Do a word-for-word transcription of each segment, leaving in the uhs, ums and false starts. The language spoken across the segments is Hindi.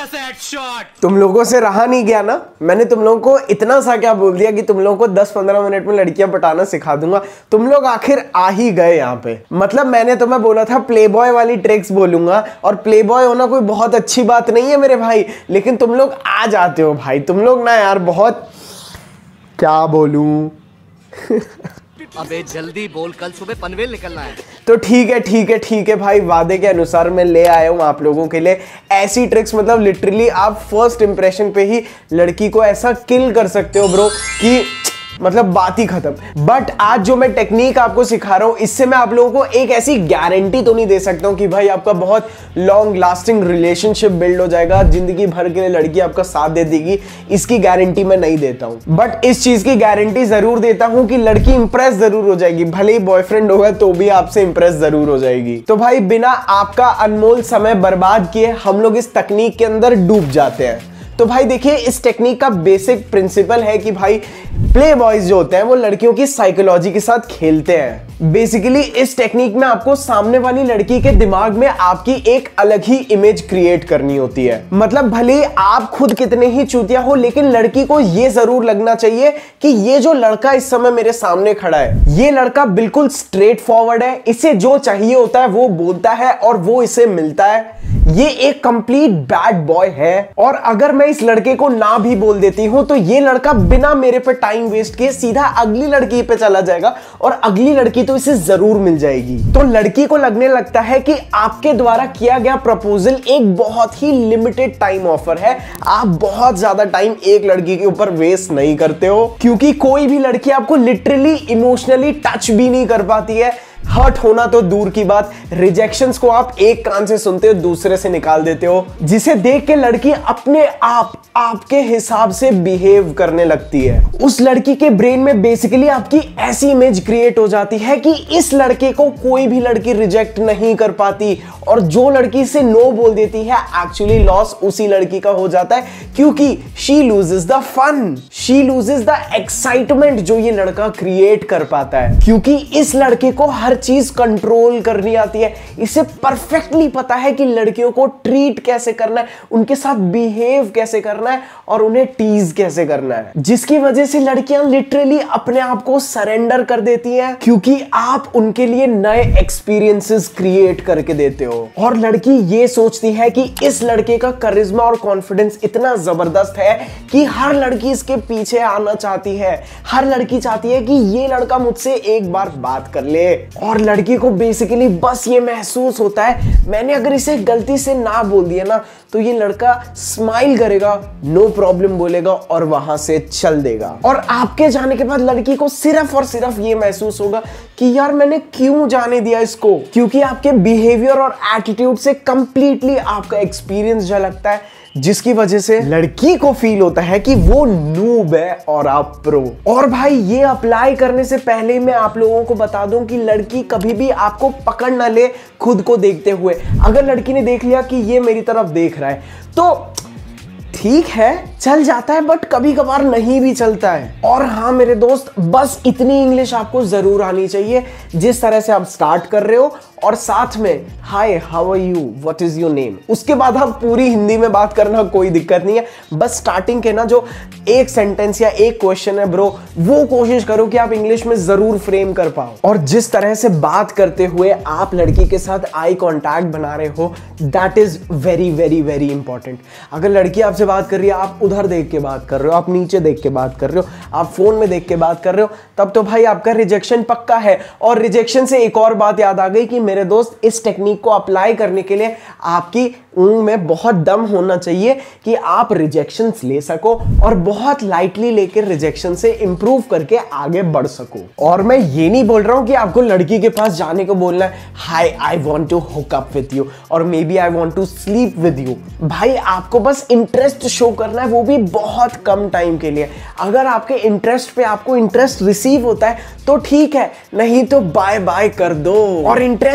से हेडशॉट। तुम लोगों से रहा नहीं गया ना, मैंने तुम लोगों को इतना सा क्या बोल दिया कि तुम लोगों को दस पंद्रह मिनट में लड़कियां पटाना सिखा दूंगा। तुम लोग आखिर आ ही गए यहाँ पे। मतलब मैंने तुम्हें बोला था प्लेबॉय वाली ट्रिक्स बोलूंगा, और प्लेबॉय होना कोई बहुत अच्छी बात नहीं है मेरे भाई, लेकिन तुम लोग आ जाते हो भाई। तुम लोग ना यार बहुत, क्या बोलूं अबे जल्दी बोल, कल सुबह पनवेल निकलना है। तो ठीक है ठीक है ठीक है भाई, वादे के अनुसार मैं ले आया हूं आप लोगों के लिए ऐसी ट्रिक्स, मतलब लिटरली आप फर्स्ट इंप्रेशन पे ही लड़की को ऐसा किल कर सकते हो ब्रो कि मतलब बात ही खत्म। बट आज जो मैं टेक्निक आपको सिखा रहा हूं, इससे मैं आप लोगों को एक ऐसी गारंटी तो नहीं दे सकता हूं कि भाई आपका बहुत लॉन्ग लास्टिंग रिलेशनशिप बिल्ड हो जाएगा, जिंदगी भर के लिए लड़की आपका साथ दे देगी, इसकी गारंटी मैं नहीं देता हूं। बट इस चीज की गारंटी जरूर देता हूं कि लड़की इंप्रेस जरूर हो जाएगी, भले ही बॉयफ्रेंड होगा तो भी आपसे इंप्रेस जरूर हो जाएगी। तो भाई बिना आपका अनमोल समय बर्बाद किए हम लोग इस तकनीक के अंदर डूब जाते हैं। तो भाई देखिए, इस टेक्निक का बेसिक प्रिंसिपल है कि भाई प्ले बॉयज जो होते हैं वो लड़कियों की साइकोलॉजी के साथ खेलते हैं। बेसिकली इस टेक्निक में आपको सामने वाली लड़की के दिमाग में आपकी एक अलग ही इमेज क्रिएट करनी होती है। मतलब भले आप खुद कितने ही चूतिया हो, लेकिन लड़की को ये जरूर लगना चाहिए कि ये जो लड़का इस समय मेरे सामने खड़ा है, ये लड़का बिल्कुल स्ट्रेट फॉरवर्ड है, इसे जो चाहिए होता है वो बोलता है और वो इसे मिलता है, ये एक कंप्लीट बैड बॉय है। और अगर मैं इस लड़के को ना भी बोल देती हूं तो ये लड़का बिना मेरे पे टाइम वेस्ट किए सीधा अगली लड़की पे चला जाएगा और अगली लड़की तो इसे जरूर मिल जाएगी। तो लड़की को लगने लगता है कि आपके द्वारा किया गया प्रपोजल एक बहुत ही लिमिटेड टाइम ऑफर है, आप बहुत ज्यादा टाइम एक लड़की के ऊपर वेस्ट नहीं करते हो, क्योंकि कोई भी लड़की आपको लिटरली इमोशनली टच भी नहीं कर पाती है। हर्ट होना तो दूर की बात, रिजेक्शंस को आप एक कान से सुनते हो दूसरे से निकाल देते हो, जिसे देख के लड़की अपने आप आपके हिसाब से बिहेव करने लगती है। उस लड़की के ब्रेन में बेसिकली आपकी ऐसी इमेज क्रिएट हो जाती है कि इस लड़के को कोई भी लड़की रिजेक्ट नहीं कर पाती, और जो लड़की से नो बोल देती है एक्चुअली लॉस उसी लड़की का हो जाता है, क्योंकि she loses the fun, she loses the excitement जो ये लड़का क्रिएट कर पाता है। क्योंकि इस लड़के को हर चीज कंट्रोल करनी आती है, इसे परफेक्टली पता है कि लड़कियों को ट्रीट कैसे करना है, उनके साथ बिहेव कैसे करना है और उन्हें टीज कैसे करना है, जिसकी वजह से लड़कियां लिटरली अपने आप को सरेंडर कर देती हैं, क्योंकि आप उनके लिए नए एक्सपीरियंसेस क्रिएट करके देते हो। और लड़की ये सोचती है कि इस लड़के का करिश्मा और कॉन्फिडेंस इतना जबरदस्त है कि हर लड़की इसके पीछे आना चाहती है, हर लड़की चाहती है कि ये लड़का मुझसे एक बार बात कर ले। और लड़की को बेसिकली बस ये महसूस होता है, मैंने अगर इसे गलती से ना बोल दिया ना तो ये लड़का स्माइल करेगा, नो प्रॉब्लम बोलेगा और वहां से चल देगा। और आपके जाने के बाद लड़की को सिर्फ और सिर्फ ये महसूस होगा कि यार मैंने क्यों जाने दिया इसको, क्योंकि आपके बिहेवियर और एटीट्यूड से कंप्लीटली आपका एक्सपीरियंस झलकता है, जिसकी वजह से लड़की को फील होता है कि वो नूब है और आप प्रो। और भाई ये अप्लाई करने से पहले मैं आप लोगों को बता दूं कि लड़की कभी भी आपको पकड़ ना ले खुद को देखते हुए। अगर लड़की ने देख लिया कि ये मेरी तरफ देख रहा है तो ठीक है, चल जाता है, बट कभी कभार नहीं भी चलता है। और हाँ मेरे दोस्त, बस इतनी इंग्लिश आपको जरूर आनी चाहिए जिस तरह से आप स्टार्ट कर रहे हो, और साथ में hi how are you, what is your name, उसके बाद आप पूरी हिंदी में बात करना, कोई दिक्कत नहीं है। बस स्टार्टिंग के ना जो एक सेंटेंस या एक क्वेश्चन है ब्रो, वो कोशिश करो कि आप इंग्लिश में जरूर फ्रेम कर पाओ। और जिस तरह से बात करते हुए आप लड़की के साथ आई कॉन्टैक्ट बना रहे हो, that is very very very important. अगर लड़की आपसे बात कर रही है, आप उधर देख के बात कर रहे हो, आप नीचे देख के बात कर रहे हो, आप फोन में देख के बात कर रहे हो, तब तो भाई आपका रिजेक्शन पक्का है। और रिजेक्शन से एक और बात याद आ गई कि मेरे दोस्त, इस टेक्निक को अप्लाई करने के लिए आपकी ऊँग में बहुत दम होना चाहिए कि आप रिजेक्शंस ले सको और बहुत लाइटली लेकर रिजेक्शन से इंप्रूव करके आगे बढ़ सको। और मैं ये नहीं बोल रहा हूं कि आपको लड़की के पास जाने को बोलना है hi I want to hook up with you और maybe I want to sleep with you. भाई आपको बस इंटरेस्ट शो करना है, वो भी बहुत कम टाइम के लिए। अगर आपके इंटरेस्ट पे आपको इंटरेस्ट रिसीव होता है तो ठीक है, नहीं तो बाय बाय कर दो। और इंटरेस्ट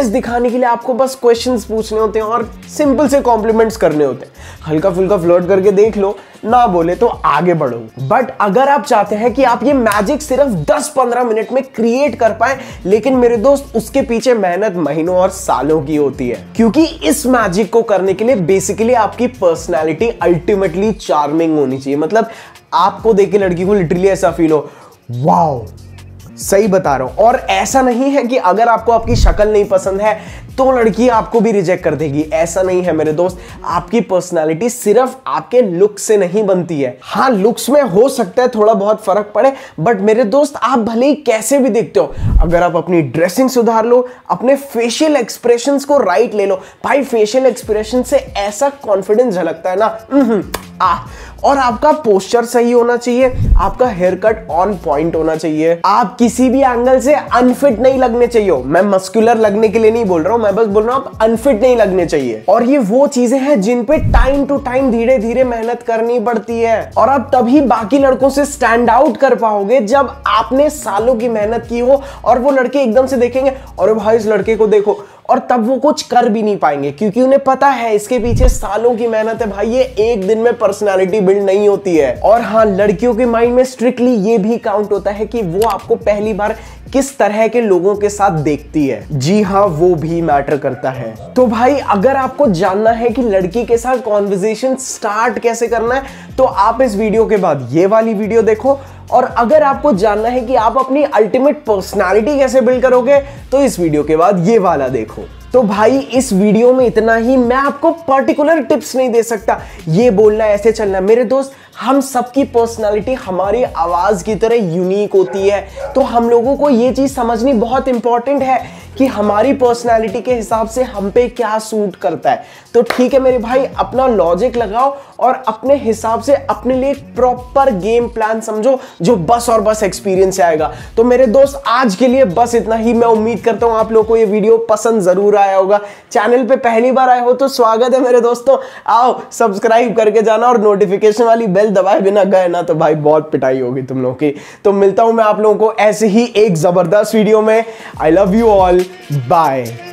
बेस्ट दिखाने के लिए आपको बस क्वेश्चंस पूछने होते हैं और सिंपल से कॉम्प्लीमेंट्स करने होते हैं। हल्का फुल्का फ्लर्ट करके देख लो, ना बोले तो आगे बढ़ो। बट अगर आप चाहते हैं कि आप ये मैजिक सिर्फ दस पंद्रह मिनट में क्रिएट कर पाए, लेकिन मेरे दोस्त उसके पीछे मेहनत महीनों और सालों की होती है, क्योंकि इस मैजिक को करने के लिए बेसिकली आपकी पर्सनैलिटी अल्टीमेटली चार्मिंग होनी चाहिए। मतलब आपको देख के लड़की को लिटरली ऐसा फील हो, वाओ, सही बता रहा हूं। और ऐसा नहीं है कि अगर आपको आपकी शक्ल नहीं पसंद है तो लड़की आपको भी रिजेक्ट कर देगी, ऐसा नहीं है मेरे दोस्त। आपकी पर्सनालिटी सिर्फ आपके लुक से नहीं बनती है। हाँ, लुक्स में हो सकता है थोड़ा बहुत फर्क पड़े, बट मेरे दोस्त आप भले ही कैसे भी देखते हो, अगर आप अपनी ड्रेसिंग सुधार लो, अपने फेशियल एक्सप्रेशंस को राइट ले लो, भाई फेशियल एक्सप्रेशन से ऐसा कॉन्फिडेंस झलकता है ना, आ, और आपका पोस्चर सही होना चाहिए, आपका हेयर कट ऑन पॉइंट होना चाहिए, आप किसी भी एंगल से अनफिट नहीं लगने चाहिए। मैं मस्कुलर लगने के लिए नहीं बोल रहा हूं, मैं बस बोल रहा हूं आप अनफिट नहीं लगने चाहिए। और ये वो चीजें हैं जिन पे टाइम टू टाइम धीरे धीरे मेहनत करनी पड़ती है, और आप तभी बाकी लड़कों से स्टैंड आउट कर पाओगे जब आपने सालों की मेहनत की हो और वो लड़के एकदम से देखेंगे, अरे भाई इस लड़के को देखो, और तब वो कुछ कर भी नहीं पाएंगे, क्योंकि उन्हें पता है इसके पीछे सालों की मेहनत है। भाई ये एक दिन में पर्सनालिटी बिल्ड नहीं होती है। और हाँ, लड़कियों के माइंड में स्ट्रिक्टली ये भी काउंट होता है कि वो आपको पहली बार किस तरह के लोगों के साथ देखती है। जी हाँ, वो भी मैटर करता है। तो भाई अगर आपको जानना है कि लड़की के साथ कॉन्वर्सेशन स्टार्ट कैसे करना है, तो आप इस वीडियो के बाद ये वाली वीडियो देखो। और अगर आपको जानना है कि आप अपनी अल्टीमेट पर्सनालिटी कैसे बिल्ड करोगे, तो इस वीडियो के बाद ये वाला देखो। तो भाई इस वीडियो में इतना ही। मैं आपको पर्टिकुलर टिप्स नहीं दे सकता, ये बोलना ऐसे चलना। मेरे दोस्त, हम सबकी पर्सनालिटी हमारी आवाज की तरह यूनिक होती है, तो हम लोगों को ये चीज समझनी बहुत इंपॉर्टेंट है कि हमारी पर्सनालिटी के हिसाब से हम पे क्या सूट करता है। तो ठीक है मेरे भाई, अपना लॉजिक लगाओ और अपने हिसाब से अपने लिए एक प्रॉपर गेम प्लान समझो, जो बस और बस एक्सपीरियंस से आएगा। तो मेरे दोस्त, आज के लिए बस इतना ही। मैं उम्मीद करता हूं आप लोगों को ये वीडियो पसंद जरूर आया होगा। चैनल पे पहली बार आए हो तो स्वागत है मेरे दोस्तों, आओ सब्सक्राइब करके जाना, और नोटिफिकेशन वाली बेल दबाए बिना गए ना तो भाई बहुत पिटाई होगी तुम लोगों की। तो मिलता हूं मैं आप लोगों को ऐसे ही एक जबरदस्त वीडियो में। I love you all, bye.